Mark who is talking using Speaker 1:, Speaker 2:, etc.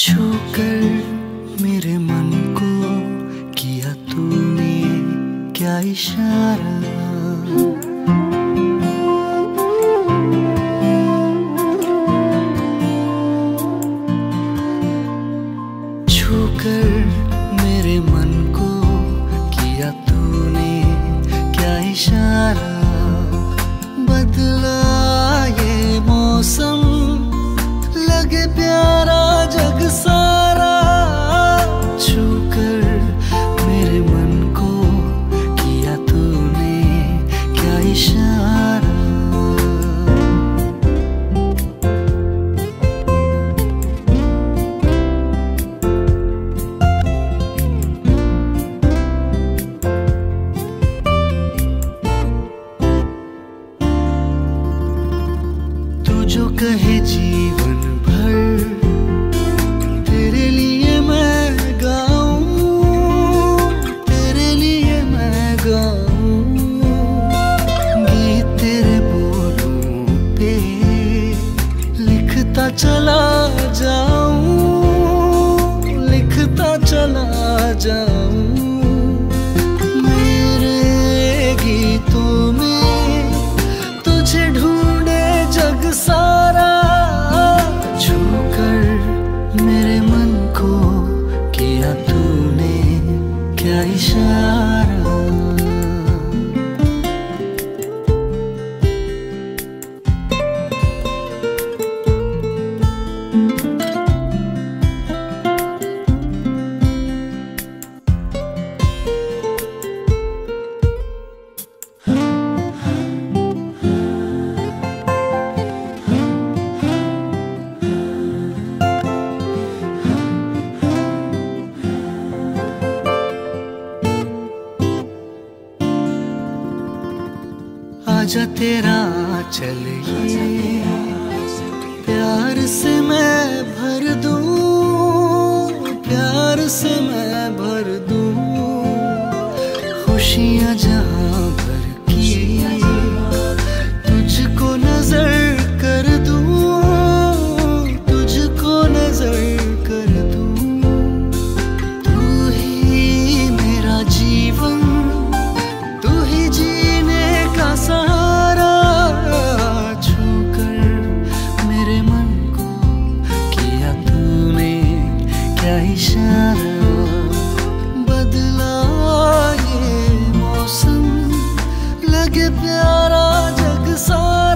Speaker 1: छूकर मेरे मन को किया तूने क्या इशारा। छूकर मेरे मन को किया तूने क्या इशारा। बदला ये मौसम लगे प्यारा जग सारा। छूकर मेरे मन को किया तूने क्या इशारा। तू जो कहे जीवन भर तेरे लिए मैं गाऊं, तेरे लिए मैं गाऊं। गीत तेरे बोलों पे लिखता चला जाऊं, लिखता चला जाऊं। मेरे गीतों में तुझे ढूंढे जग सारा। छूकर मेरे मन को किया तूने क्या इशारा। आजा तेरा चल ये प्यार से मैं भर दूं, प्यार से मैं भर दूं। खुशियाँ जहाँ भर की तुझको नजर कर दूं, तुझको नजर कर दूं। तू ही मेरा जीवन, तू ही जीने का सहारा। छूकर मेरे मन को किया तूने क्या इशारा। बदला ये मौसम लगे प्यारा जग सारा।